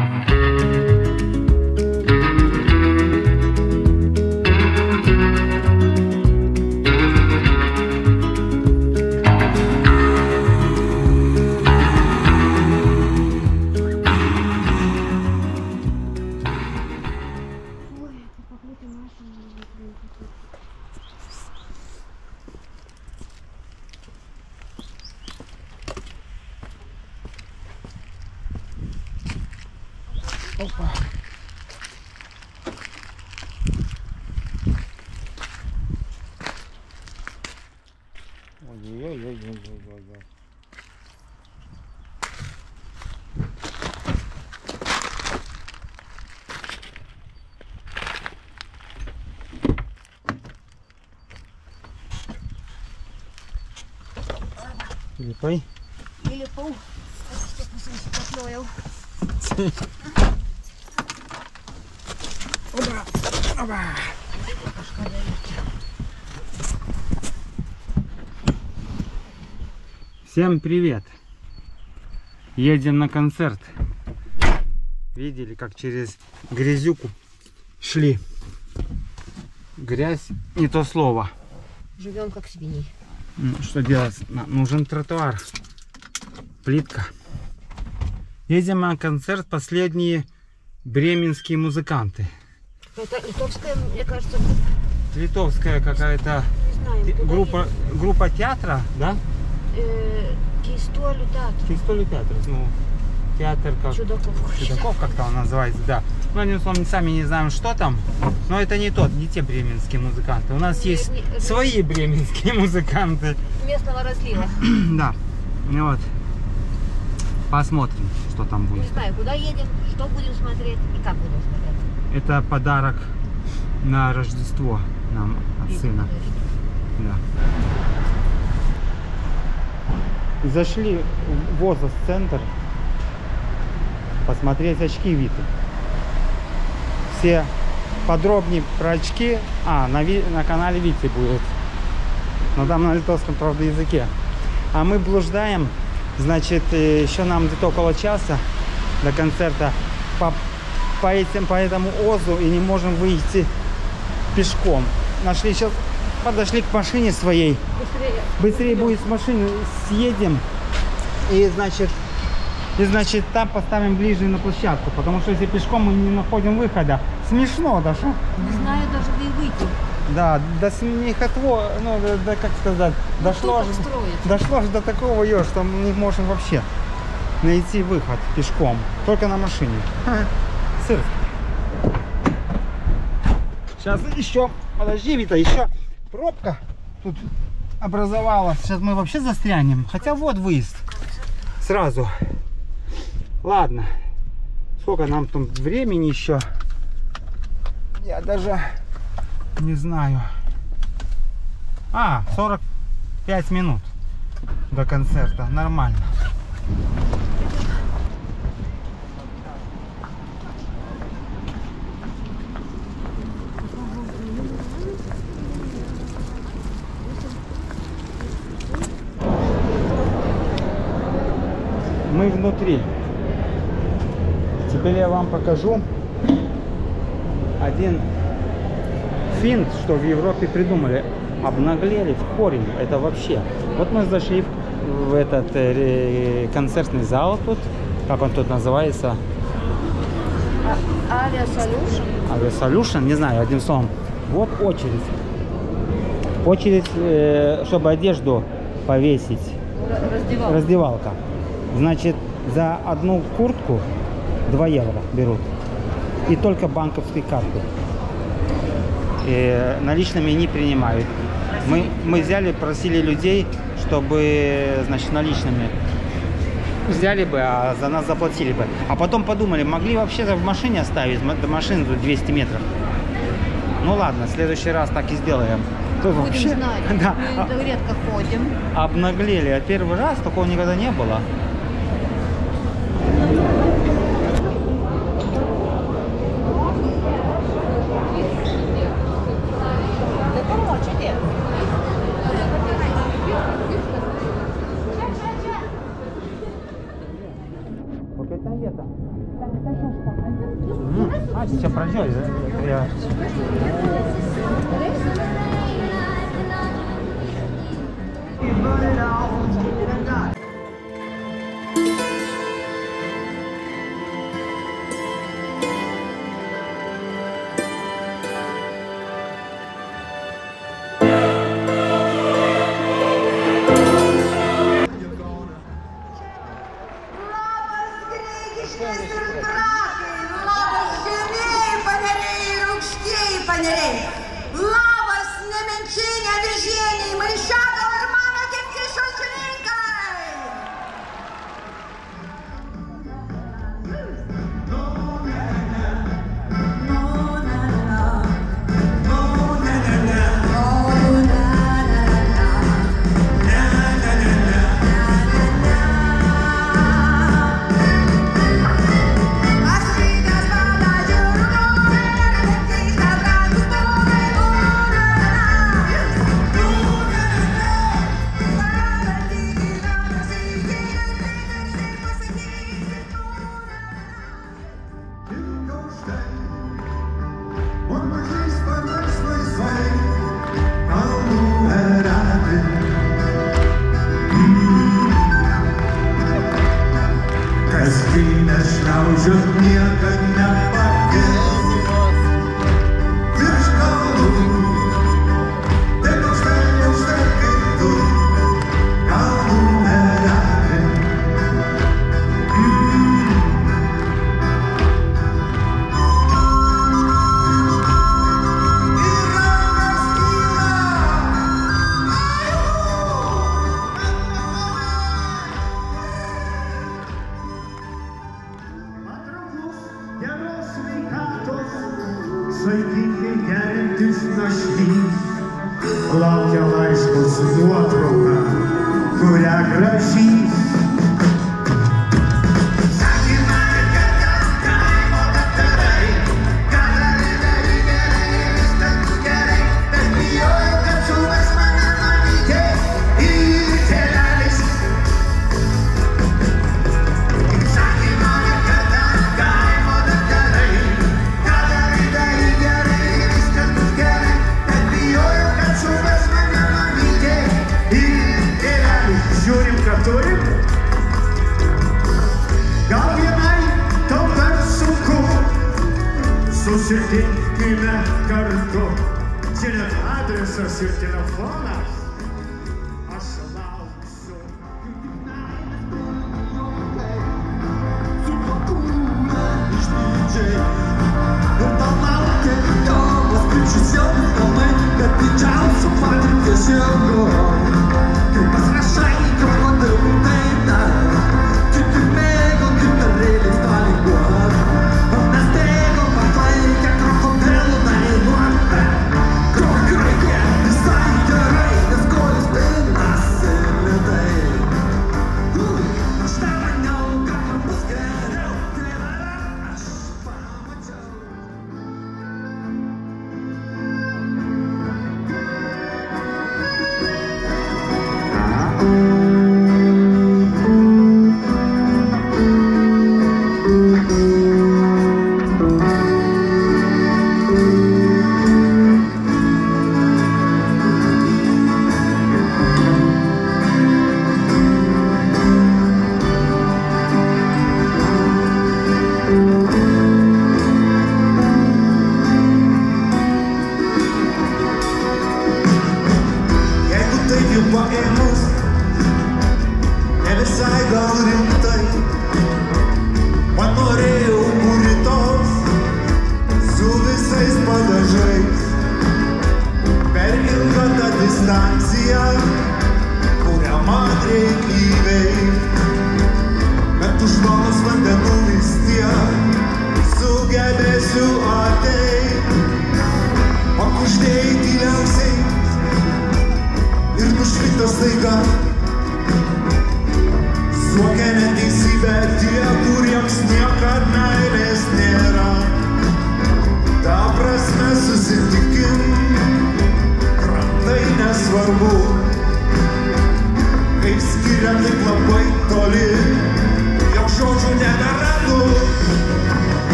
Опа. Ой-ой-ой-ой-ой-ой-ой. Липай. Липу. Оба. Оба. Всем привет! Едем на концерт. Видели, как через грязюку шли? Грязь не то слово. Живем как свиньи. Что делать? Нужен тротуар. Плитка. Едем на концерт последние бременские музыканты. Это литовская, мне кажется, Литовская какая-то группа театра, да? Кейстолю театр. Кейстолю театр. Ну, театр как... Чудаков как-то он называется, да. Ну, одним словом, сами не знаем, что там. Но это не те бременские музыканты. У нас есть свои бременские музыканты. Местного разлива. Да. Ну вот. Посмотрим, что там будет. Не знаю, куда едем, что будем смотреть и как будем смотреть. Это подарок на Рождество нам от сына. Да. Зашли в ВОЗ-центр посмотреть очки Виты. Все подробнее про очки на канале Виты будет. Но там на литовском, правда, языке. А мы блуждаем. Значит, еще нам где-то около часа до концерта по этому озу и не можем выйти пешком. Сейчас подошли к машине своей. Быстрее будет с машины съедем. И значит там поставим ближе на площадку. Потому что если пешком мы не находим выхода. Смешно даже. Не знаю даже где выйти. Да, до смехотво, ну, да, как сказать, дошло же до такого, что мы не можем вообще найти выход пешком, только на машине. Цирк. Сейчас еще, подожди, Вита, еще пробка тут образовалась. Сейчас мы вообще застрянем, хотя вот выезд сразу. Ладно, сколько нам там времени еще, я даже... Не знаю. 45 минут до концерта. Нормально. Мы внутри. Теперь я вам покажу один финт, что в Европе придумали. Обнаглели в корень. Это вообще. Вот мы зашли в этот концертный зал тут. Как он тут называется? Авиасолюшн. Авиасолюшн, не знаю, одним словом. Вот очередь. Очередь, чтобы одежду повесить. Раздевалка. Значит, за одну куртку 2 евро берут. И только банковской карты. И наличными не принимают. Мы взяли, просили людей, чтобы, значит, наличными взяли бы, а за нас заплатили бы. А потом подумали, могли вообще-то в машине оставить, до машины тут 200 метров. Ну ладно, в следующий раз так и сделаем. Будем вообще, знать, да, мы редко ходим. Обнаглели, а первый раз такого никогда не было. Вот это лето. А, сейчас пройдет, да? Я... Labas, nemenčinė viržienė, maišaga ir mano gimti šalčininkai. Už niekad nepakils virš kalnų, taip aukštai kaip tu, kalnų erelį. Ir rankas kyla, geros sveikatos, saikingai gerintis našlys, laukia laiško su nuotrauka, kurią gražys. Sakė man, kad ten kaimo daktarai, kad darai gerai, viskas bus gerai, bet bijojau, kad suves mane mamytė ir tėvelis. Sakė man, kad ten kaimo daktarai, kad darai gerai, viskas bus gerai, bet bijojau, kad suves mane mamytė ir tėvelis. Žiūrim, ką turim. Gal vienai tau per sunku, susitinkime kartu. Čia net adresas ir telefonas. Aš lauksiu. Su pakūna išdidžiai ir palaukė galvas, kaip šis jaunas kalnai, bet didžiausių patirties jėgų. Kai pasirašai, jau labiau taip dar, kaip ir mėgo, kaip per reiliais palinguot. O mes bėgom paklaikę krokodilų dainuot. Krokai, visai gerai, nes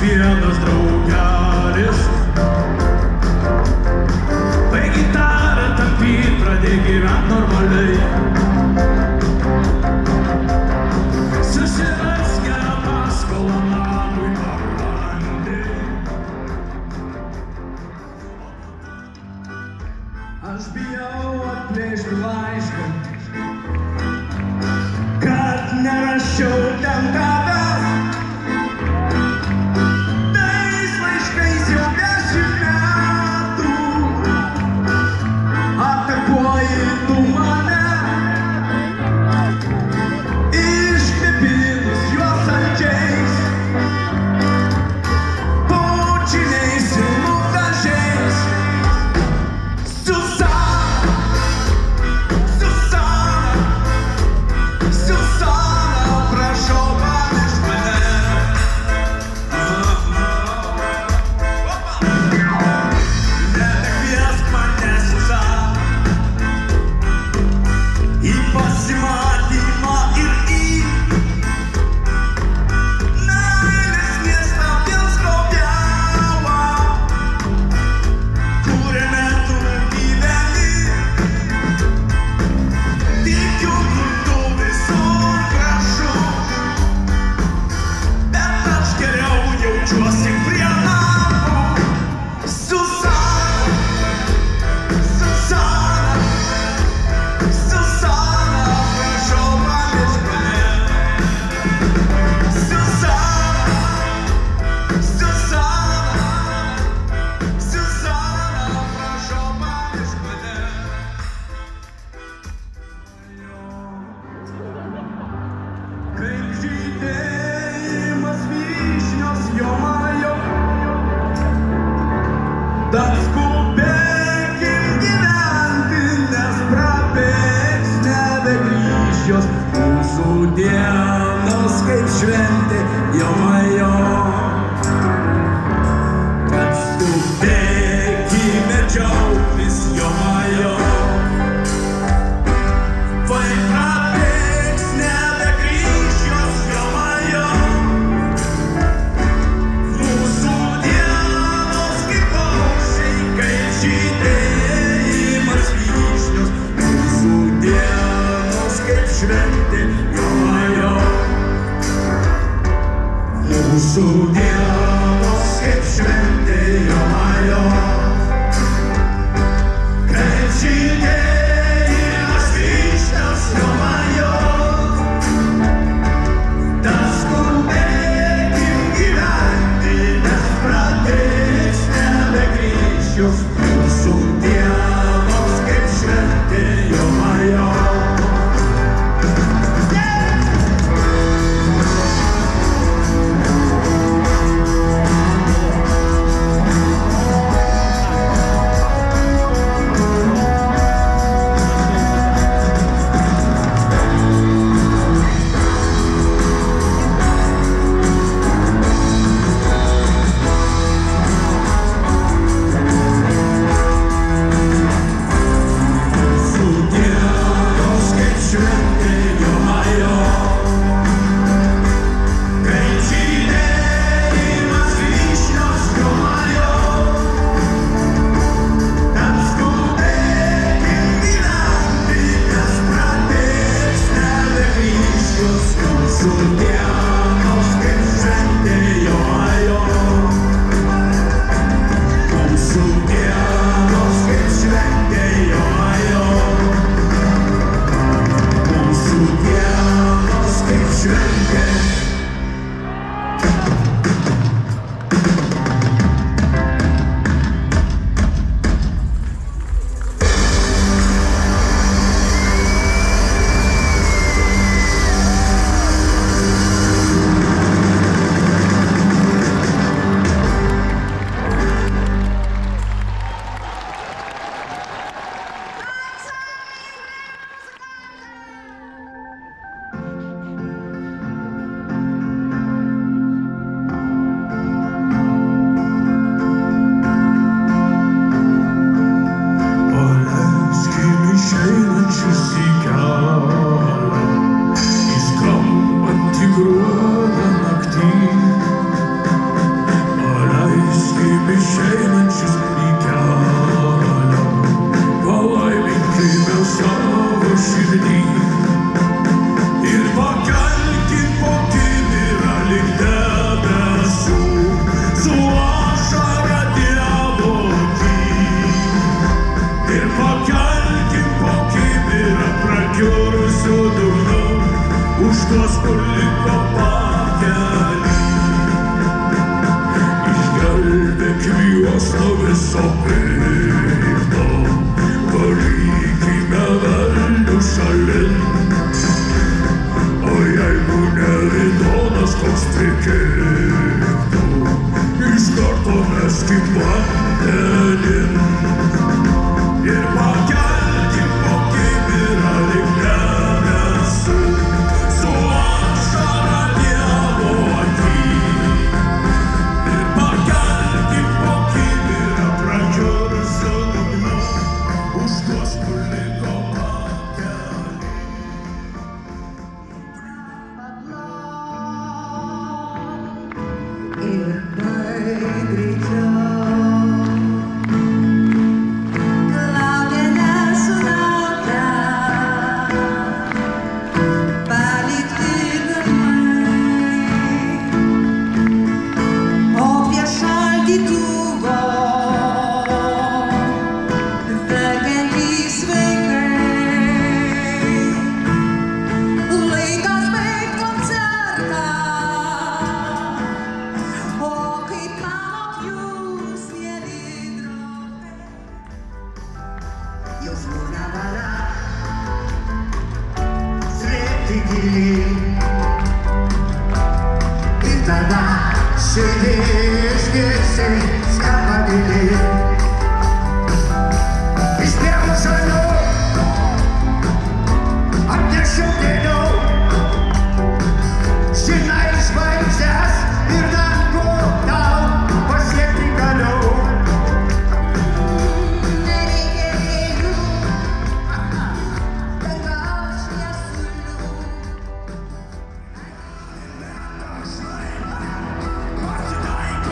sienos draugelis. Vai gitarą tampyt, pradėk gyvent normaliai. Susirask gerą paskolą namui parandai. Aš bijau atplėšti laišką, kad nerašiau ten tavęs. Tais laiškais jau 10 metų atakuoji tu mane, iškvėpinus juos saldžiais, bučiniais ir lūpdažiais. Susana, Susana, Susana, prašau pamiršk mane. Nebekviesk mane, Susana, į pasimatymą ir į meilės miestą Bielsko Białą, kuriame tu gyveni. Tikiu, tu visur gražus, bet aš geriau jaučiuosi prie namų. Susana, Susana, Susana, prašau pamiršk mane. Susana, Susana, Susana, prašau pamiršk mane. Kaip žydėjimas vyšnios jomajo, tad skubėkim gyventi, nes prabėgs nebegrįš jos. Mūsų dienos kaip šventė jomajo, tad skubėkime džiaugtis jomajo. Vai prabėgs nebegrįš jos jomajo. Mūsų dienos kaip paukščiai, kaip žydėjimas vyšnios. Mūsų dienos kaip šventė jomajo. Mūsų dienos kaip šventė jomajo. Kaip žydėjimas vyšnios jomajo. Tad skubėkim gyventi, nes prabėgs nebegrįš jos. Mūsų dienos kaip šventė jomajo. bygda Palikime veldig sjalent Og jeg bor nede i Donaskogstrekket I starten Eskimoen din Jeg var galt I pokimer av de glemmes Så anskjører jeg vår tid Jeg var galt I pokimer av prakjørelsen Og što skulle gå bakken И тогда сидишь, весы скопали И спел шальну Отдешил деду Знаешь, боюсь, вернанку дал Последний году На реке Рейну Тогда уж я сулю Martin, I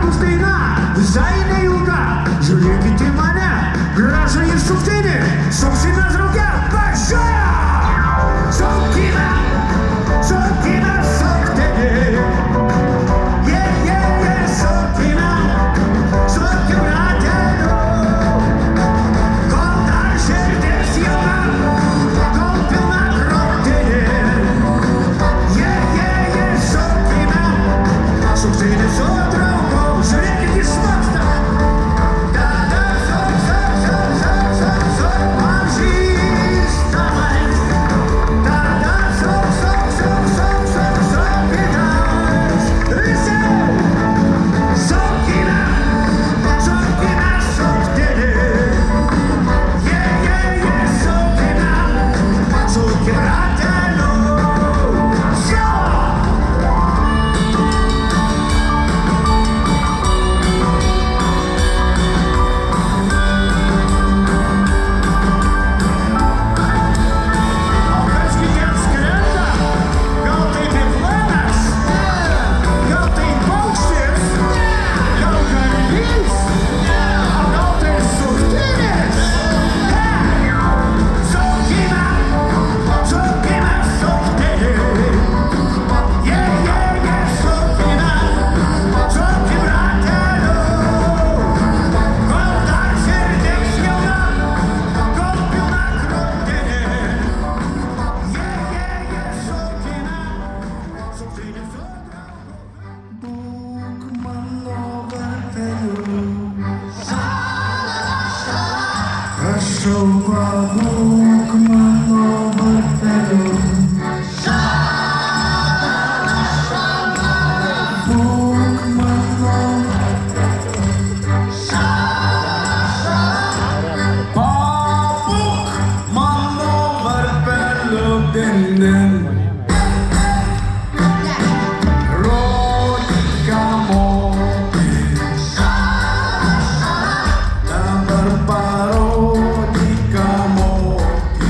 pustina, visai neilga. Žiūrėkit į mane, gražą ir šauktinį, šauksimės drauge, važiuoja! Šaukime, šaukime šauktinį. Šaukime, šaukim rateliu. Kol dar širdis jauna, kol pilna krūtinė. Šaukime, šauktinį su draugu, žiūrėkit išmoksta. Tada pažįstamais. Tada šaukimės. Visi šaukime, šaukime šauktinį. Šaukime, šaukim rateliu. Prašau, pabūk mano varteliu. Būk mano pabūk mano varpeliu din-din. Rodyk, ką moki. Dabar parodyk, ką moki.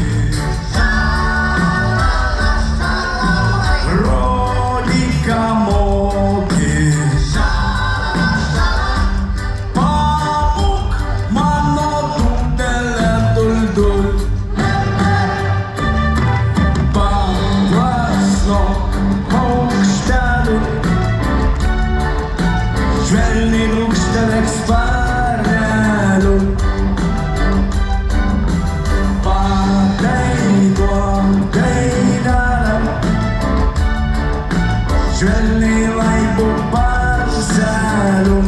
Rodyk, ką moki. Pabūk mano dūdelę dul-dul. Paplasnok paukštelių. Švelniai brūkštelėk sparnelių. Padainuok dainelę. Švelniai laipų parselių.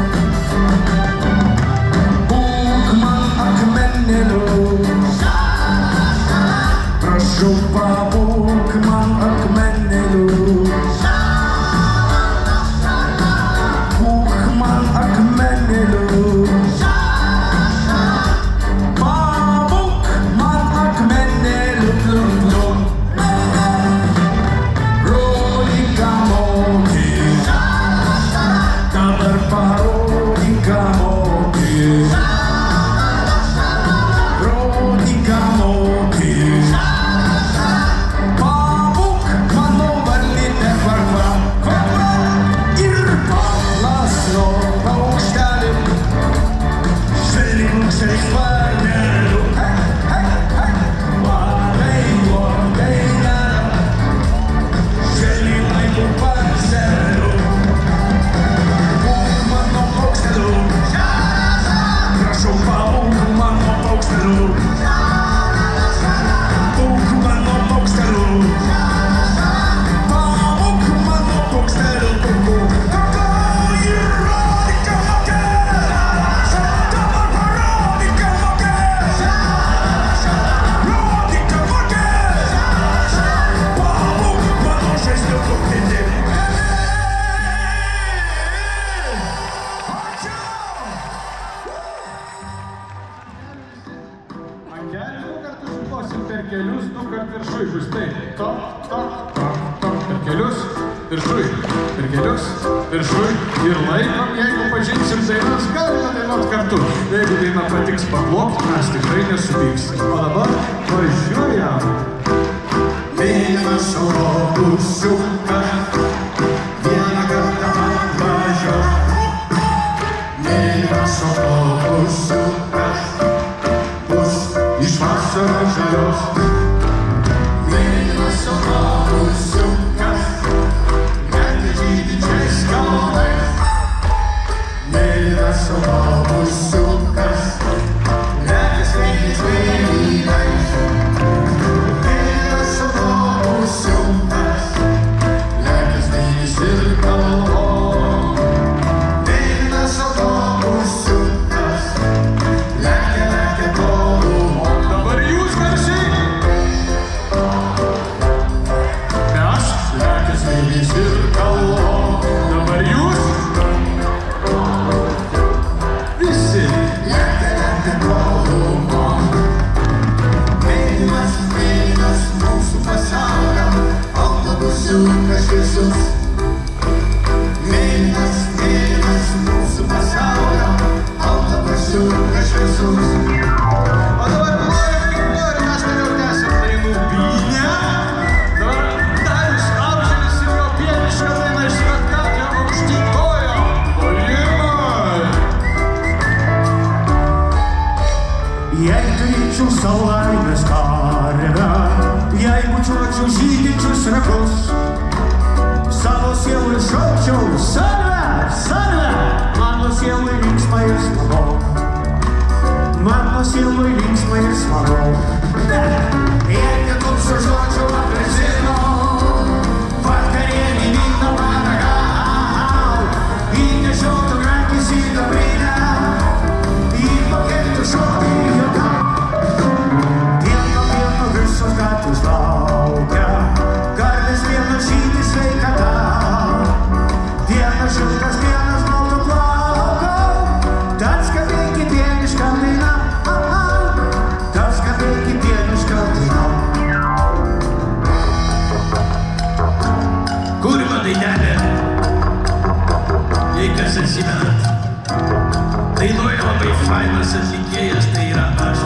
Būk man akmenėliu. Prašau, pabūk man akmenėliu. Būk man akmenėliu. Pabūk man akmenėliu. Plum-plum. Rodyk, ką moki. Dabar parodyk, ką moki. Rodyk, ką moki. Pabūk mano varlytę varpą. Ir paplasnok paukštelį. Švelniai brūkštelėk sparnelių. Padainuok dainelę. Švelniai laipų parselių. Būk mano paukšteliu. Prašau, pabūk mano paukšteliu. Būk mano paukšteliu. Pabūk mano paukšteliu. Ir rodyk, ką moki. Dabar parodyk, ką moki. Rodyk, ką moki. Pabūk mano žaisliuku pridėti. Angelį du kartus šukosim per kelius, du kart viršui bus taip. Top, top, top, top, per kelius, viršui, per kelius, viršui ir laikom, jeigu pažinsim dainas, galime dainuot kartu. Jeigu daina patiks paklop, mes tikrai nesupyksim. O dabar važiuojam. Vienas autobusiukas, vieną kartą važiuojam. не зеркало. Говорюсь, веселье. O dabar noriu mes toliau tęsim dainų pynę. Dabar Darius Apželis ir jo pieniška daina iš spektaklio Aukštyn kojom. Puolimai! Jei turėčiau savo laimės karvę, jei bučiuočiau žydinčius ragus, savo sielui šaukčiau salve, salve, mano sielui linksma ir smagu. Mano sielui linksma ir smagu. Jei netupsiu žodžių apelsino, vakarienį vyno paragau, įnešiotų grandį sidabrinę, įmokėtų šokį juokau. Pieno visos gatvės laukia, karvės pieno žydi sveikata. Dienas šiltas, dienas balto plauko, tad skambėki pienišką dainą, tad skambėki pienišką dainą. Kurva dainelė, jei kas atsimenat, dainuoja labai fainas atlikėjas, tai yra aš.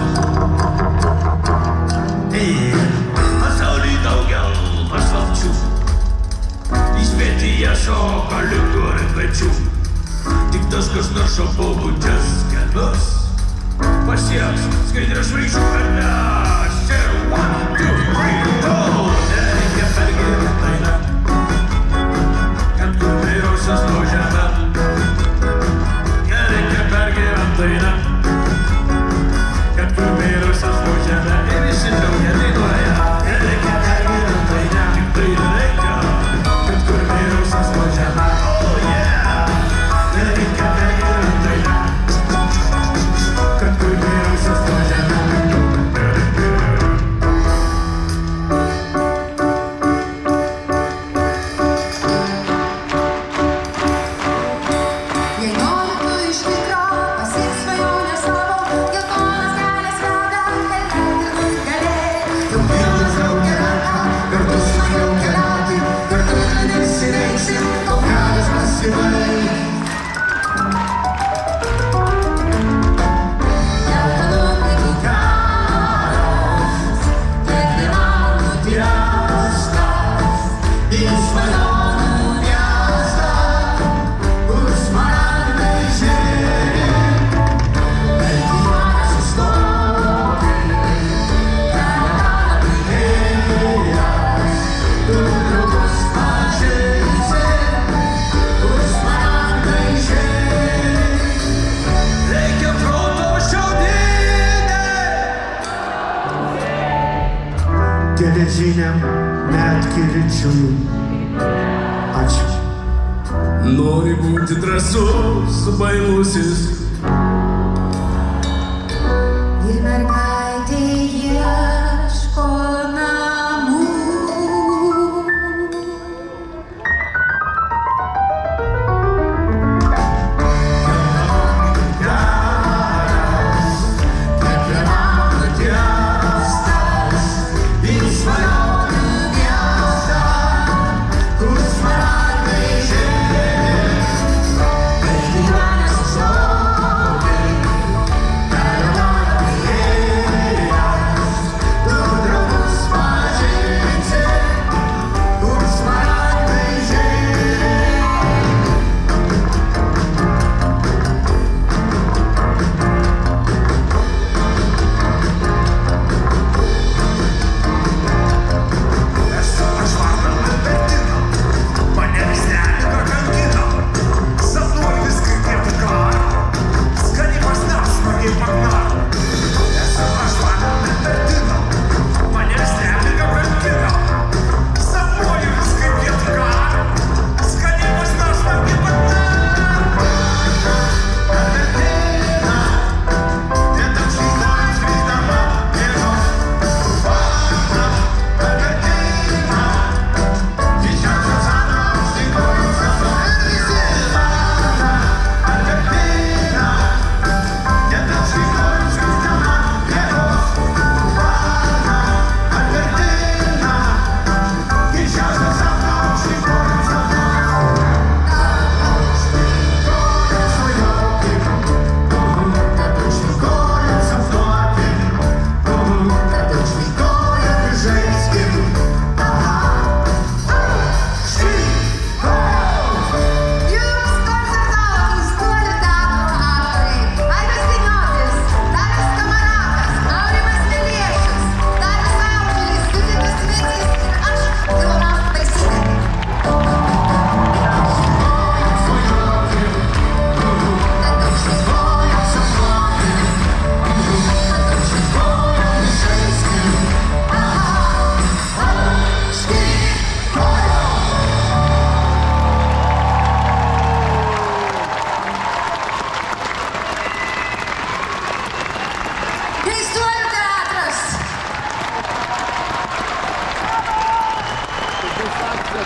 Pasauly daugiau paslapčių, įspėtyje šoka ligų ir pečių. Tik tas, kas naršo pobūdžias kelius, pasieks skaidrės žvaigždžių kalnes. Ir 1, 2, 3, go! Nereikia pergyvent dainą, kad kur virusas nužemė. Nereikia pergyvent dainą, kad kur virusas nužemė. Ir visi drauge dainuoja. Nereikia pergyvent dainą, tik tai reikia, kad kur virusas nužemė. Oh yeah! Nereikia pergyvent dainą, kad kur virusas nužemė. Jei nori tu iš tikro, pasiek svajonę savo, geltonas kelias veda, ir nugalėti. Jau pilnas drauge ranka, kartu smagiau keliauti, kartu nesireiksim, tau kelias pasibaigs. Geltonų plytų kelias, kiekvienam nutiestas, Į svajonių miestą, kur smaragdai žėri, bet į mane sustoti, keletą pridėjęs, tu draugus pažeisi, kur smaragdai žėri. Reikia proto šiaudinė. Geležiniam medkirčiui. Ačiū. Nori būti drąsus, bailusis. ir mergaitė ieško namų. Kur smaragdai žėri, bet į mane sustoti.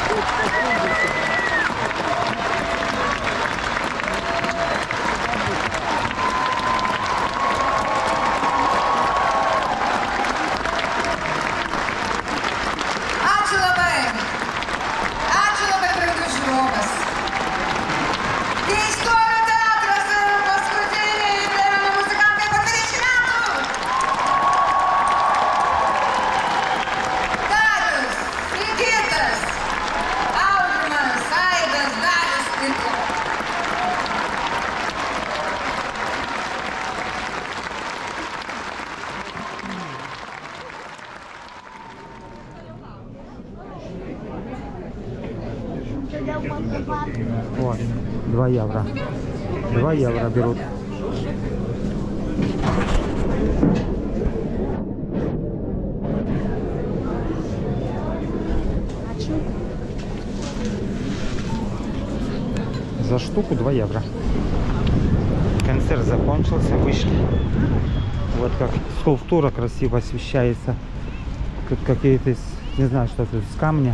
Ačiū labai brangus žiūrovas. Keistuolių teatras ir paskutiniai Brėmeno muzikantai po 20 metų. Darius, Sigitas, Aurimas, Aidas, Darius Tiko. Вот, 2 евро. 2 евро берут. За штуку 2 евро. Концерт закончился, вышли. Вот как скульптура красиво освещается. Тут какие-то, не знаю, что тут, из камня.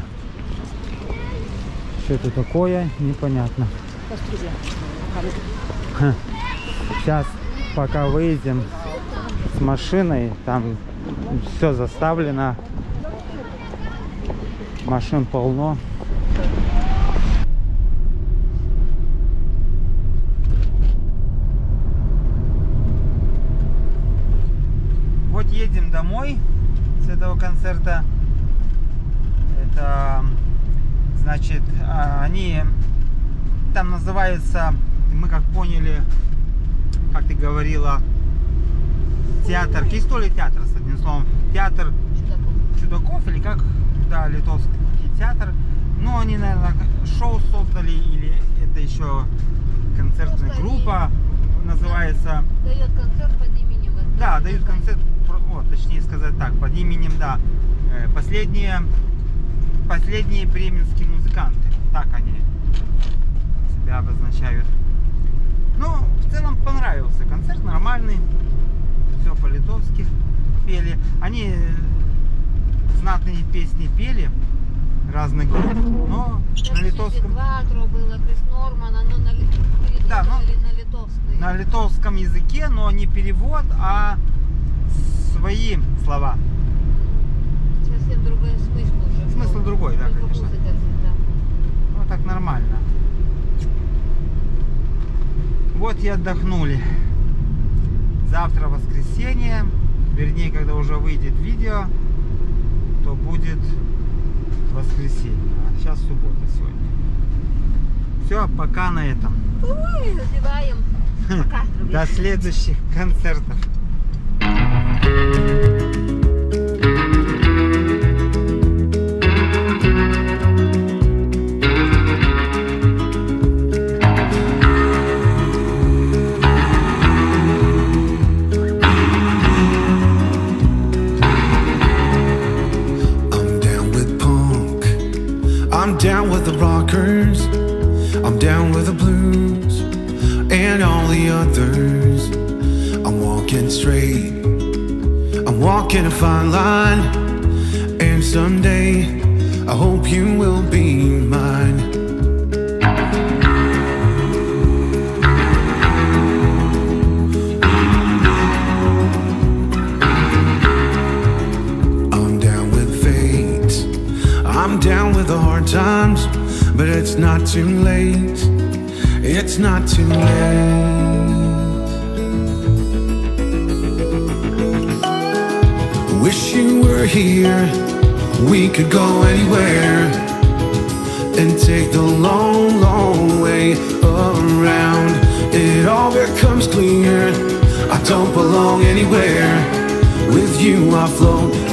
Что это такое, непонятно. Сейчас, пока выйдем с машиной, там все заставлено, машин полно. Вот едем домой с этого концерта. Это, значит, они там называются, мы как поняли, как ты говорила, театр, Кистоли театр, с одним словом, театр чудаков, или как, да, литовский театр. Но они, наверное, шоу создали, или это еще концертная группа, называется. Дает концерт под именем. Да, дают концерт, вот, точнее сказать так, под именем, да, последние бременские музыканты, так они себя обозначают. Ну, в целом понравился концерт, нормальный, все по-литовски пели. Они знатные песни пели разных групп, но на литовском. Было, Крис Норман, оно Да, на литовском. На литовском языке, но не перевод, а свои слова. Совсем другой смысл уже. Смысл другой, да, Только конечно. музыка, да. Ну так нормально. Вот и отдохнули. Завтра воскресенье, вернее, когда уже выйдет видео, то будет воскресенье. А сейчас суббота сегодня. Все, пока на этом. Ой, задеваем. Пока. До следующих концертов. I'm down with the rockers, I'm down with the blues, and all the others. I'm walking straight, I'm walking a fine line, and someday I hope you will be mine. I'm down with fate, I'm down with the hard times, but it's not too late, it's not too late. Wish you were here, we could go anywhere and take the long, long way around. It all becomes clear, I don't belong anywhere. With you I float